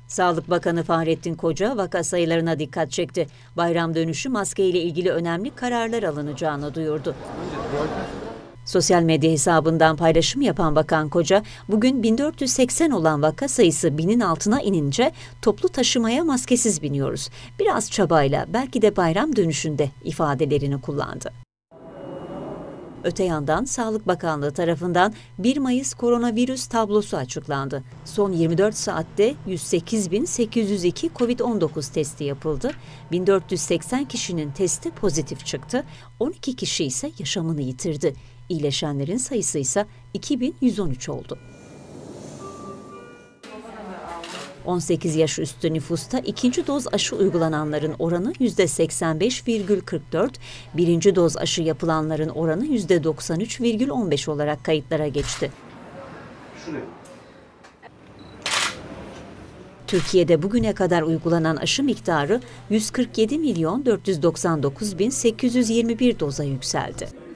Sağlık Bakanı Fahrettin Koca vaka sayılarına dikkat çekti. Bayram dönüşü maske ile ilgili önemli kararlar alınacağını duyurdu. Sosyal medya hesabından paylaşım yapan Bakan Koca, bugün 1480 olan vaka sayısı 1000'in altına inince toplu taşımaya maskesiz biniyoruz. Biraz çabayla belki de bayram dönüşünde ifadelerini kullandı. Öte yandan Sağlık Bakanlığı tarafından 1 Mayıs koronavirüs tablosu açıklandı. Son 24 saatte 108.802 COVID-19 testi yapıldı. 1480 kişinin testi pozitif çıktı. 12 kişi ise yaşamını yitirdi. İyileşenlerin sayısı ise 2113 oldu. 18 yaş üstü nüfusta ikinci doz aşı uygulananların oranı %85,44, birinci doz aşı yapılanların oranı %93,15 olarak kayıtlara geçti. Türkiye'de bugüne kadar uygulanan aşı miktarı 147.499.821 doza yükseldi.